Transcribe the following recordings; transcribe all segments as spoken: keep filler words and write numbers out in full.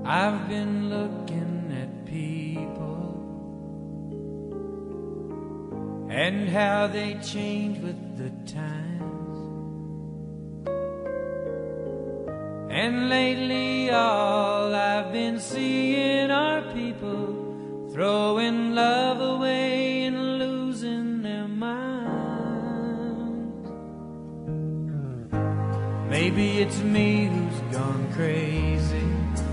I've been looking at people and how they change with the times, and lately all I've been seeing are people throwing love away and losing their minds. Maybe it's me who's gone crazy,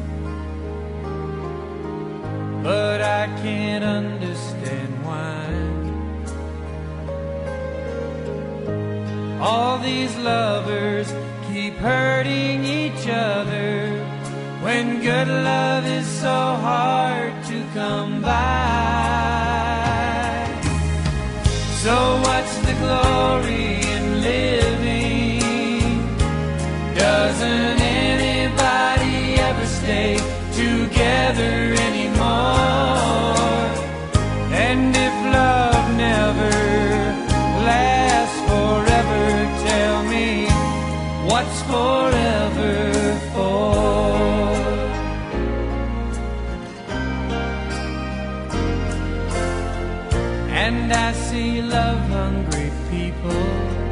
but I can't understand why all these lovers keep hurting each other when good love is so hard to come by. So what's the glory in living? Doesn't anybody ever stay together anymore? And if love never lasts forever, tell me, what's forever for? And I see love-hungry people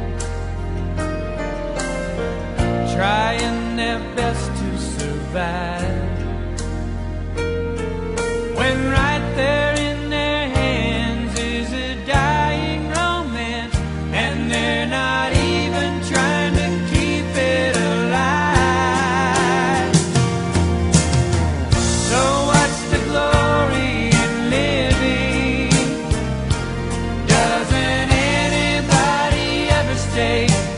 trying their best to survive, when right there in their hands is a dying romance, and they're not even trying to keep it alive. So what's the glory in living? Doesn't anybody ever stay